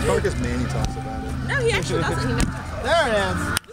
Probably because Manny talks about it. No, he actually doesn't. He never talks about it. There it is.